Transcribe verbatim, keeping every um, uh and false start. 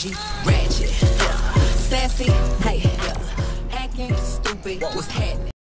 bougie, ratchet, sassy, hey, acting stupid, what's happening?